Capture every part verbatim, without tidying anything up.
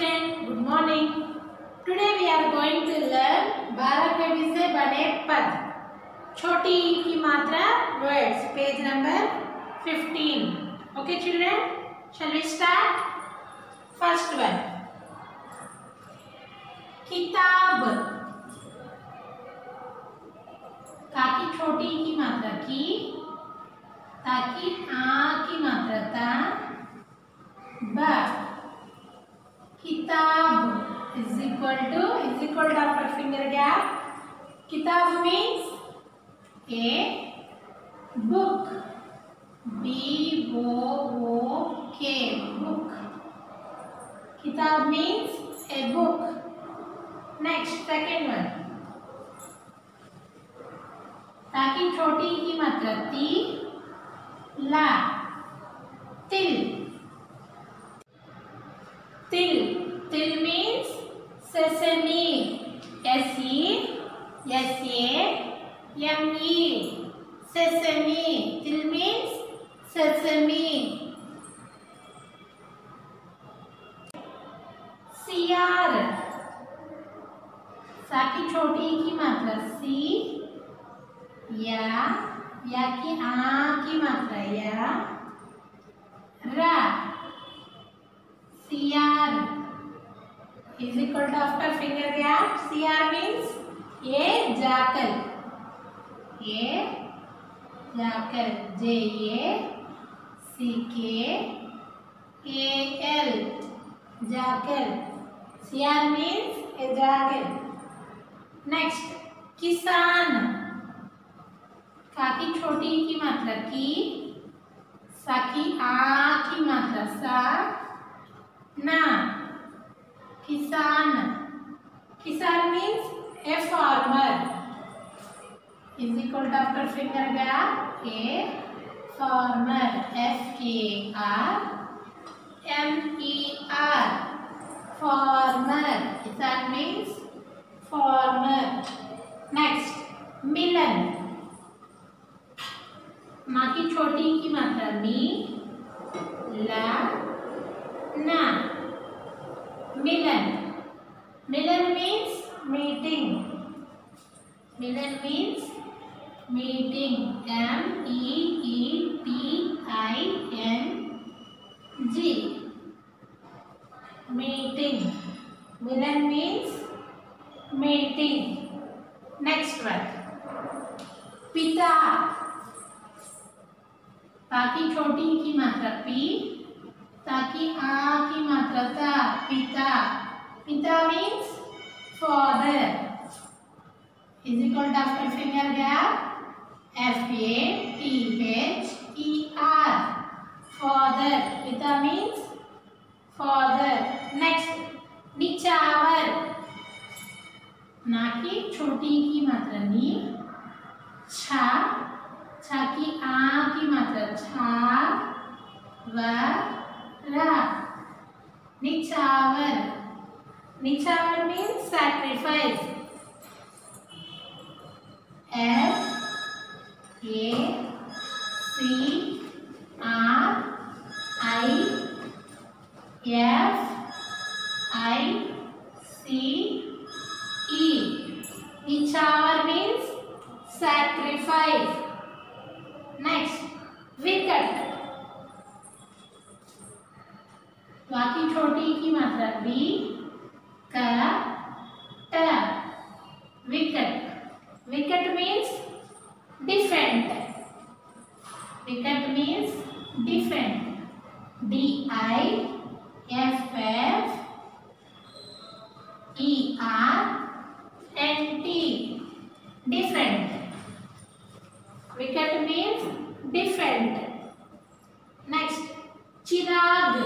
student, good morning. Today we are going to learn बारह पेड़ी से बने पद, छोटी ई की मात्रा words, page number fifteen. Okay children, shall we start? First one, किताब. का की छोटी ई की मात्रा की, ताकि आ की मात्रा ता, बा. किताब is equal to is equal to after finger gap. Kitab means a book. B O O K book. Kitab means a book. Next second one. ताकि छोटी की मात्रा ती, ला, तिल. Til. Til means sesame. S E S A M E. Sesame. Til means sesame. सियार. सा की छोटी की मात्रा सी, या, या की आ की मात्रा या, रा. सियार is equal to after finger gap. Siyar means a jackal. A jackal. J A C K A L jackal. Siyar means a jackal. Next, kisan. का की छोटी की मात्रा की, सा की आ की मात्रा सा, ना. किसान. किसान means a farmer. Is equal to after finger gap a farmer. F A R M E R farmer. Kisan means farmer. Next, मिलन. माँ की छोटी की मात्रा मी, ला, ना. मिलन. मिलन means meeting. Milan means meeting. M E E T I N G. Meeting. Milan means meeting. Next one, पिता. ताकि छोटी की मात्रा पी, ताकि आ की मात्रा ता, पिता. पिता means father. Is equal to after finger gap F A T H E R father. पिता means father. Next, निचावर. ना की छोटी की मात्रा नी, छा, छा की आ की मात्रा छा, व, रा. निचावर. निचावर means sacrifice. S A C R I F I C E. निचावर means sacrifice. Next, विकट. बाकी छोटी की मात्रा बी, का, ट. विकट. विकट means defend. विकट means defend. D I F F E R N T. Defend. विकट means defend. Next, चिराग.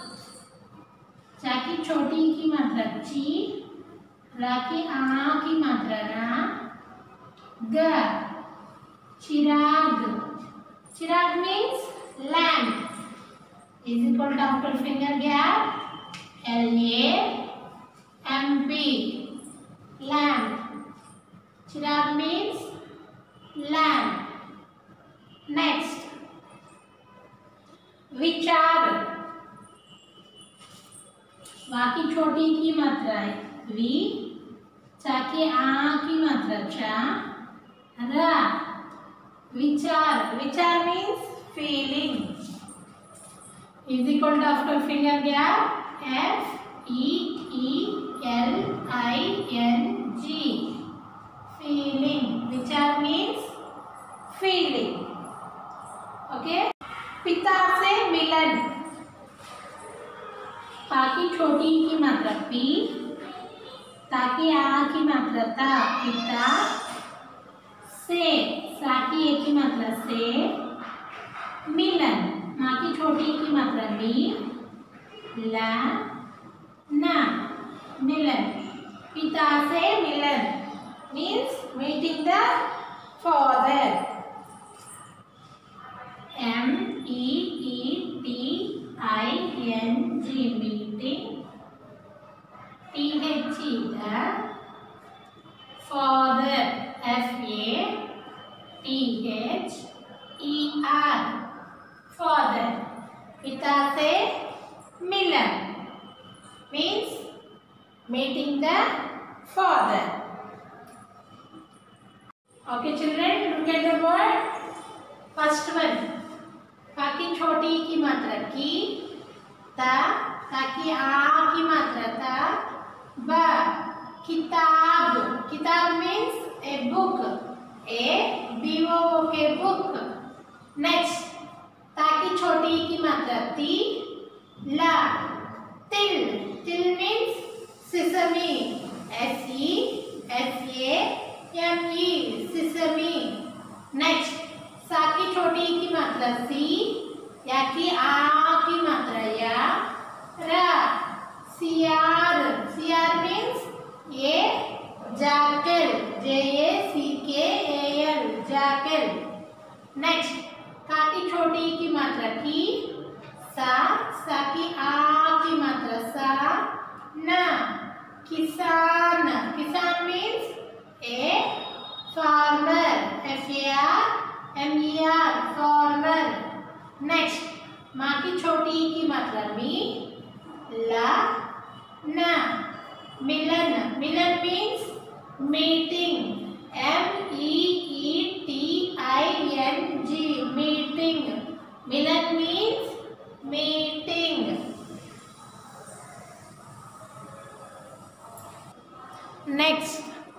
चा की छोटी की मात्रा ची, रा की आ की मात्रा रा, ग. चिराग. चिराग means lamp. Is equal to after finger gap L A M P lamp. Chirag means lamp. Next, विचार. वा की छोटी की मात्रा वी, चा की आ की मात्रा चा, रा, vichar, vichar means feeling is equal to after finger gap F E E L I N G, feeling, vichar means feeling. Okay, pita से मिलन, पा की छोटी की मात्रा पी, ता की आ की मात्रा ता, पिता से, सा की ए की मात्रा से, मिलन, माँ की छोटी की मात्रा मी, ला, ना, मिलन, पिता से मिलन means meeting the father. M E E T I N G, meeting. T H E, the father. F A T H E R, father. पिता से मिलन means meeting the father. Okay children, look at the word. First one, पा की छोटी की मात्रा की, ता, ता की आ की मात्रा ता, बा, किताब, किताब means a book, a B O O K, book. Next, ता की छोटी की मात्रा ती, ला, तिल, तिल means sesame, S E S A M E, sesame. Next, सा की छोटी की मात्रा सी, या की आ की मात्रा या, रा, सियार, सियार means ये Zakir, J A C K A L, Zakir. Next, का की छोटी की मात्रा की, सा, सा की आ की मात्रा सा, ना, किसान, किसान means a farmer, F A R M E R, farmer. Next, माँ की छोटी की मात्रा मी, ला, ना, मिलन, मिलन means meeting, M E E T I N G, meeting. Milan means meeting. Next,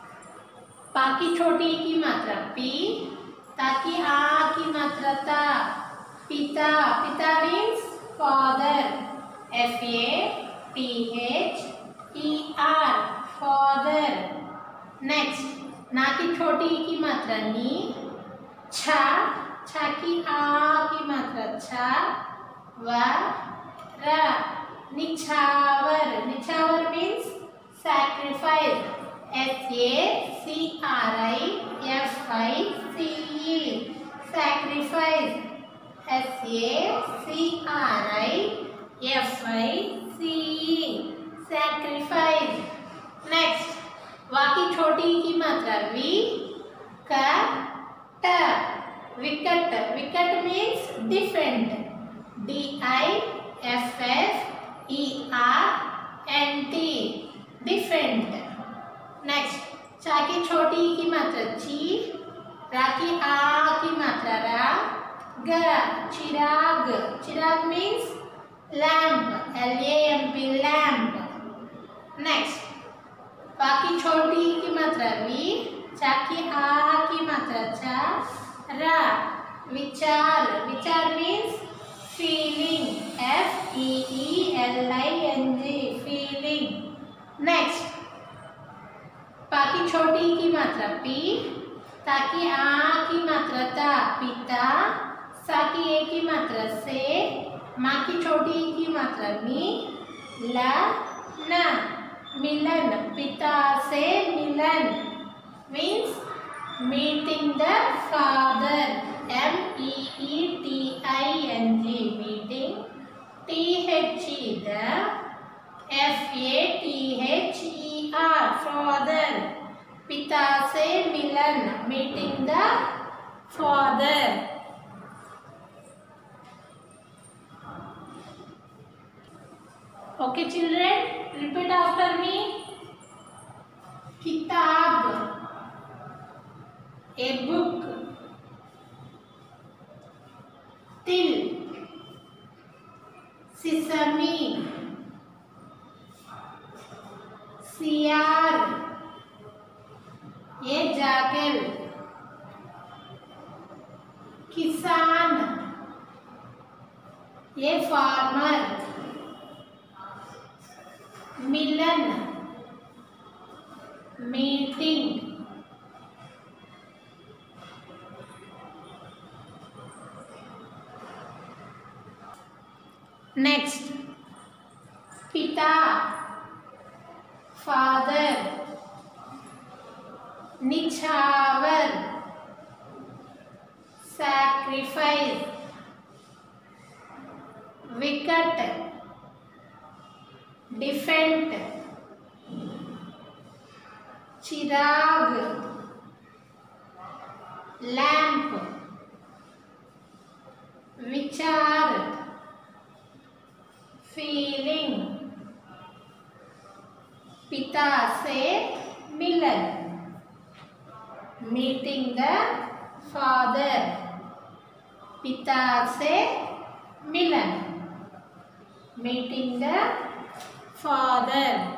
पा की छोटी की मात्रा पी, ता की आ की मात्रा ता, पिता, पिता means father, F A T H E R, father. Next, ना की छोटी की मात्रा नी, छा, छा की आ की मात्रा छा, वा, रा, निछावर, निछावर means sacrifice, S A C R I F I C E, sacrifice, S A C R I F I C E, sacrifice. Next, वा की छोटी की मात्रा वी, का, ट, विकट, विकट means defend, D I F F E R N T, defend. Next, चा की छोटी की मात्रा ची, रा की आ की मात्रा रा, ग, चिराग, चिराग means lamp, L A M P, lamp. Next, पा की छोटी की मात्रा वी, चा की आ की मात्रा चा, रा, विचार, विचार means feeling, F E E L I N G, feeling. Next, पा की छोटी की मात्रा पी, ता की आ की मात्रा ता, पिता, सा की ए की मात्रा से, माँ की छोटी की मात्रा मी, ला, ना, मिलन, पिता से मिलन means meeting the father, M E E T I N G, meeting. T H E, the, F A T H E R, father, पिता से मिलन, meeting the father. Okay children, repeat after me. Kitab, a book. Till, sesame. Siyar, a jackal. Kisan, a farmer. Milan, meeting. Next, Pita, father. Nichhavar, sacrifice. Wicket, defend. Chirag, lamp. Vichar, feeling. Pita से मिलन, meeting the father. पिता से मिलन, meeting the father.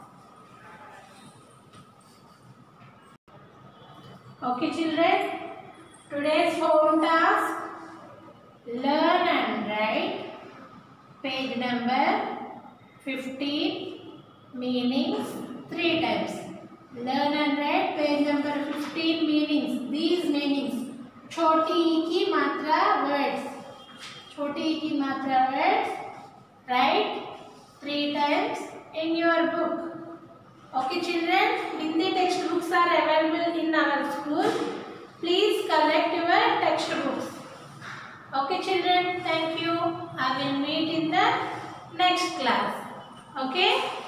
Okay children, today's home task, learn and write page number fifteen, meanings three times. Learn and write page number fifteen, meanings. These meanings, छोटी ई की मात्रा words, छोटी ई की मात्रा words, write three times in your book. Okay children, Hindi textbooks are available in our school. Please collect your textbooks. Okay children, thank you. I will meet in the next class. Okay.